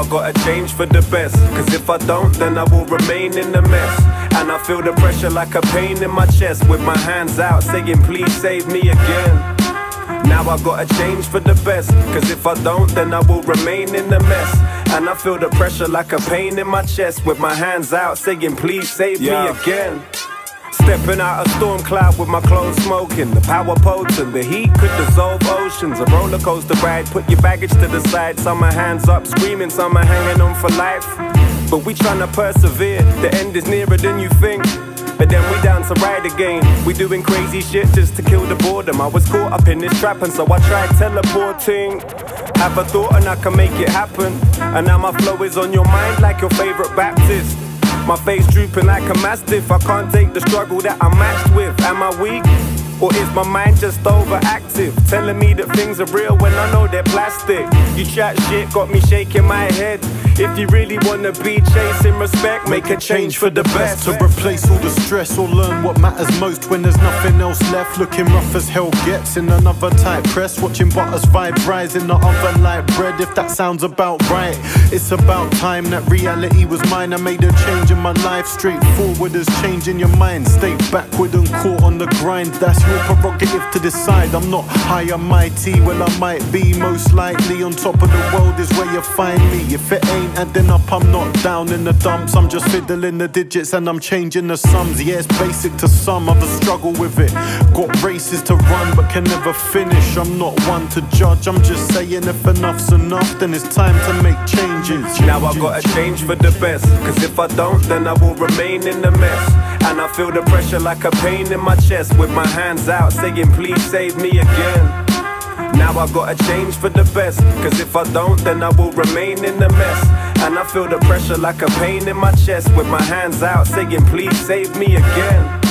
I gotta change for the best, cause if I don't then I will remain in the mess. And I feel the pressure like a pain in my chest, with my hands out saying please save me again. Now I gotta change for the best, cause if I don't then I will remain in the mess. And I feel the pressure like a pain in my chest, with my hands out saying please save me again. Stepping out a storm cloud with my clothes smoking, the power potent, the heat could dissolve oceans. A roller coaster ride, put your baggage to the side. Some are hands up screaming, some are hanging on for life. But we tryna persevere, the end is nearer than you think. But then we down to ride again. We doing crazy shit just to kill the boredom. I was caught up in this trap and so I tried teleporting. Have a thought and I can make it happen. And now my flow is on your mind like your favorite Baptist. My face drooping like a mastiff. I can't take the struggle that I'm matched with. Am I weak? Or is my mind just overactive, telling me that things are real when I know they're plastic? You chat shit, got me shaking my head. If you really wanna be chasing respect, make a change for the best. To replace all the stress or learn what matters most when there's nothing else left. Looking rough as hell gets in another tight press. Watching butters vibe rise in the oven like bread. If that sounds about right, it's about time that reality was mine. I made a change in my life, straightforward as changing your mind. Stay backward and caught on the grind, that's your prerogative to decide. I'm not high and mighty, well I might be. Most likely on top of the world is where you find me. If it ain't adding up, I'm not down in the dumps. I'm just fiddling the digits and I'm changing the sums. Yeah, it's basic to some, others struggle with it. Got races to run but can never finish. I'm not one to judge, I'm just saying if enough's enough, then it's time to make changes. Now I gotta change for the best, cause if I don't then I will remain in the mess. And I feel the pressure like a pain in my chest, with my hands out saying please save me again. Now I gotta change for the best, cause if I don't then I will remain in the mess. And I feel the pressure like a pain in my chest, with my hands out saying please save me again.